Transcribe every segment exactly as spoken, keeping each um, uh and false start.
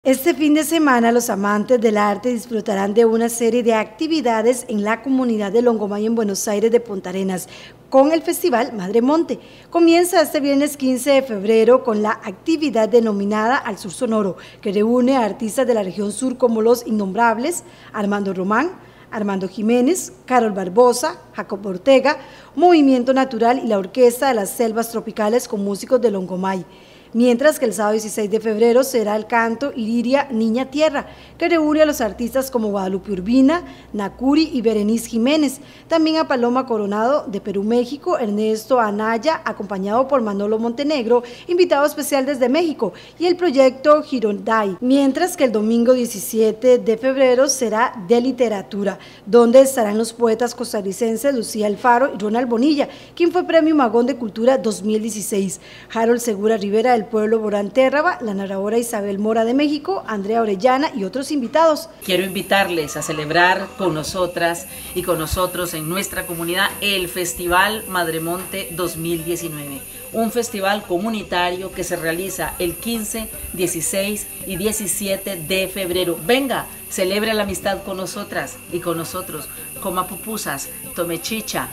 Este fin de semana los amantes del arte disfrutarán de una serie de actividades en la comunidad de Longomay en Buenos Aires de Punta Arenas con el Festival Madre Monte. Comienza este viernes quince de febrero con la actividad denominada Al Sur Sonoro, que reúne a artistas de la región sur como Los Innombrables, Armando Román, Armando Jiménez, Carol Barbosa, Jacob Ortega, Movimiento Natural y la Orquesta de las Selvas Tropicales con músicos de Longomay. Mientras que el sábado dieciséis de febrero será el canto Iriria Niña Tierra, que reúne a los artistas como Guadalupe Urbina, Nakuri y Berenice Jiménez, también a Paloma Coronado de Perú, México, Ernesto Anaya, acompañado por Manolo Montenegro, invitado especial desde México, y el proyecto Girondai, mientras que el domingo diecisiete de febrero será de literatura, donde estarán los poetas costarricenses Lucía Alfaro y Ronald Bonilla, quien fue Premio Magón de Cultura dos mil dieciséis, Harold Segura Rivera del pueblo Borán Térraba, la narradora Isabel Mora de México, Andrea Orellana y otros invitados. Quiero invitarles a celebrar con nosotras y con nosotros en nuestra comunidad el Festival Madre Monte dos mil diecinueve, un festival comunitario que se realiza el quince, dieciséis y diecisiete de febrero. Venga, celebre la amistad con nosotras y con nosotros, coma pupusas, tome chicha,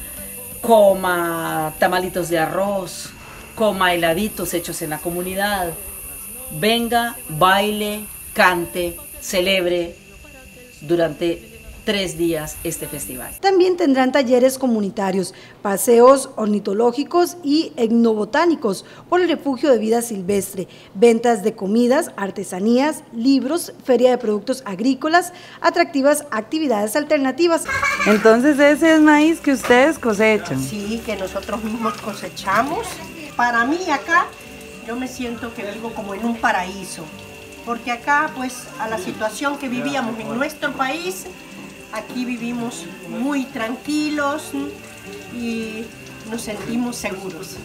coma tamalitos de arroz, coma heladitos hechos en la comunidad, venga, baile, cante, celebre durante tres días este festival. También tendrán talleres comunitarios, paseos ornitológicos y etnobotánicos por el refugio de vida silvestre, ventas de comidas, artesanías, libros, feria de productos agrícolas, atractivas actividades alternativas. Entonces ese es maíz que ustedes cosechan. Sí, que nosotros mismos cosechamos. Para mí acá, yo me siento que vivo como en un paraíso, porque acá pues a la situación que vivíamos en nuestro país, aquí vivimos muy tranquilos y nos sentimos seguros.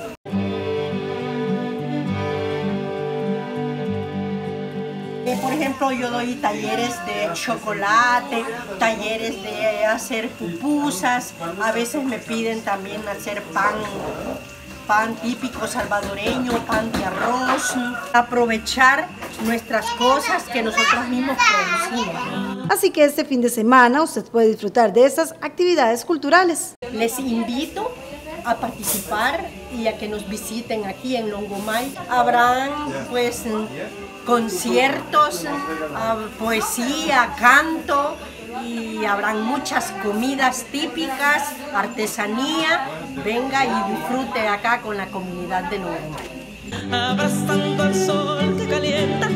Por ejemplo, yo doy talleres de chocolate, talleres de hacer pupusas, a veces me piden también hacer pan. pan típico salvadoreño, pan de arroz, aprovechar nuestras cosas que nosotros mismos producimos. Así que este fin de semana usted puede disfrutar de estas actividades culturales. Les invito a participar y a que nos visiten aquí en Longomay. Habrán pues conciertos, poesía, canto, y habrán muchas comidas típicas, artesanía. Venga y disfrute acá con la comunidad de Longomay. Abrazando al sol que calienta